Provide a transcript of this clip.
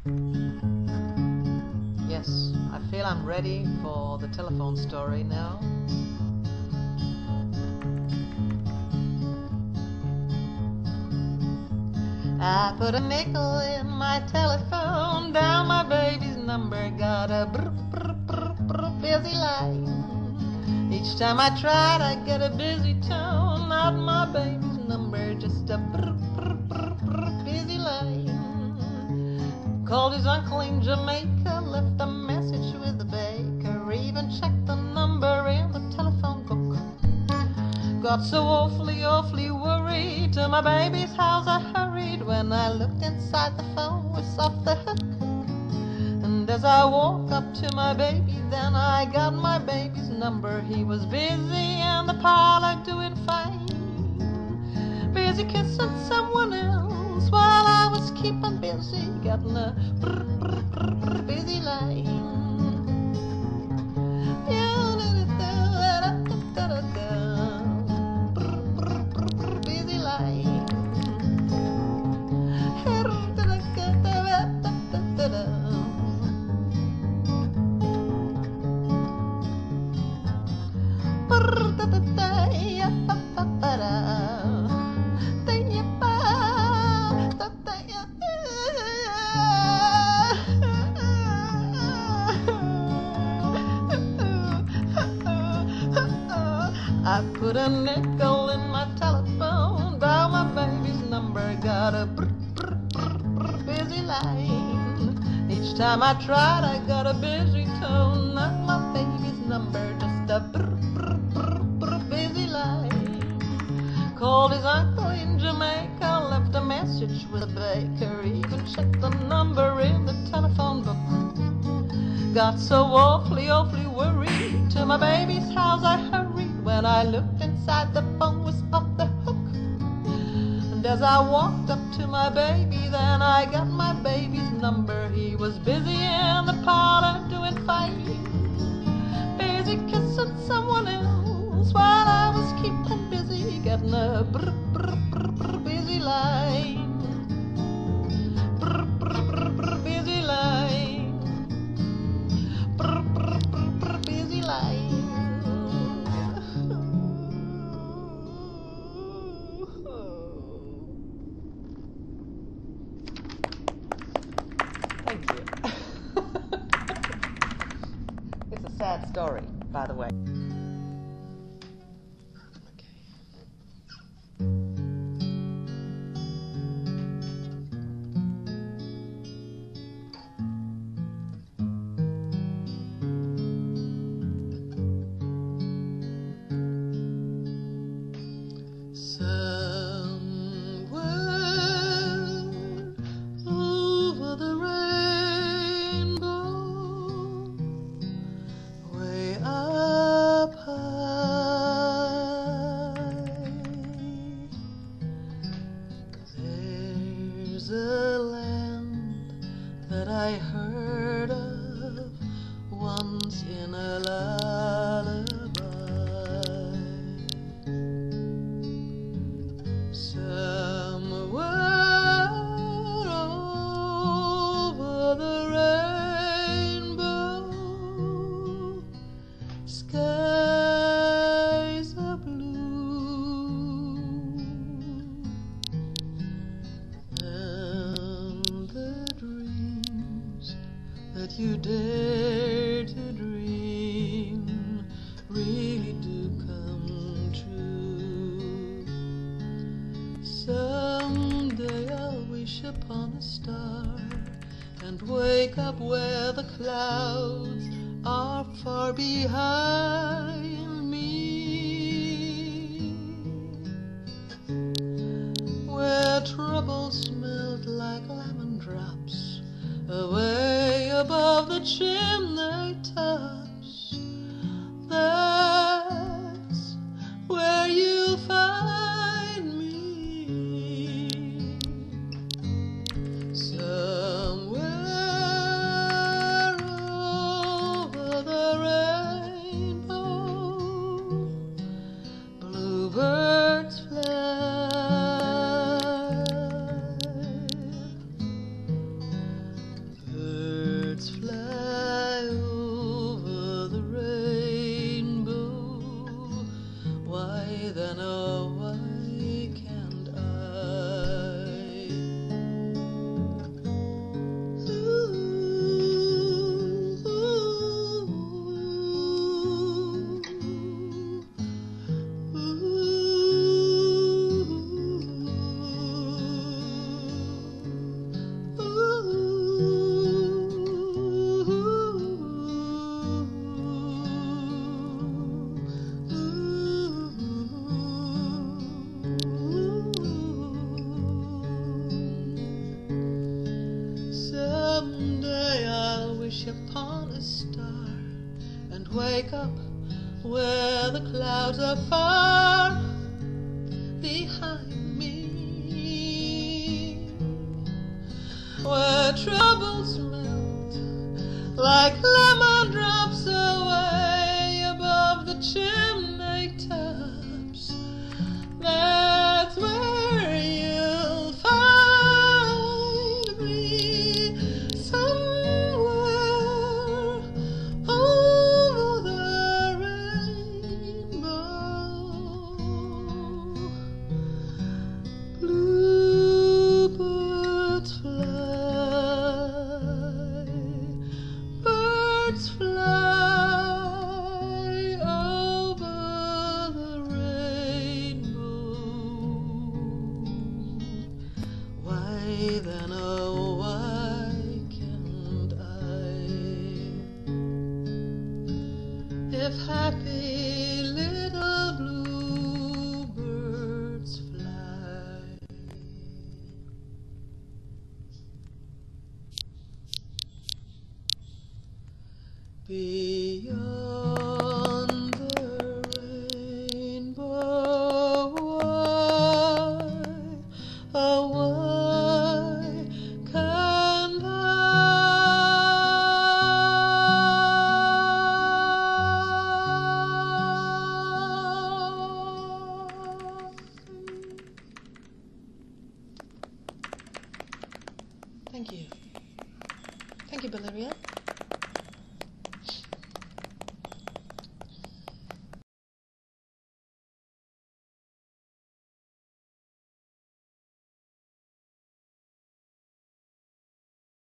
Yes, I feel I'm ready for the telephone story now. I put a nickel in my telephone, down my baby's number, got a busy line. Each time I tried, I get a busy tone, not my baby's number, just a busy line. Called his uncle in Jamaica, left a message with the baker, even checked the number in the telephone book. Got so awfully worried, to my baby's house I hurried. When I looked inside, the phone was off the hook. And as I walked up to my baby, then I got my baby's number. He was busy in the parlor doing fine, busy kissing someone else, while I was keeping busy, getting a busy line. Busy line. I put a nickel in my telephone, dial my baby's number, got a busy line. Each time I tried, I got a busy tone, not my baby's number, just a busy line. Called his uncle in Jamaica, left a message with a baker, even checked the number in the telephone book. Got so awfully worried, to my baby's house I hurried. When I looked inside, the phone was off the hook. And as I walked up to my baby, then I got my baby's number. He was busy in the parlor doing fine, busy kissing someone else, while I was keeping busy, getting a busy line. Busy line. Busy line. Thank you. It's a sad story, by the way. A land that I heard of once in a lullaby, somewhere over the rainbow, skies are blue, that you dare to dream really do come true. Someday I'll wish upon a star and wake up where the clouds are far behind me, where troubles melt like lemon drops away above the chimney tops. That's where you'll find me, somewhere over the rainbow. Bluebirds fly, Someday I'll wish upon a star and wake up where the clouds are far behind me, where troubles melt like lemon drops away above the chimney tops. That's where you'll find me, somewhere over the rainbow. Bluebirds fly, birds fly over the rainbow. Why then, oh, why can't I? If happy little bluebirds fly. Beyond the rainbow, why, oh why can't I? Thank you. Thank you, Valeria.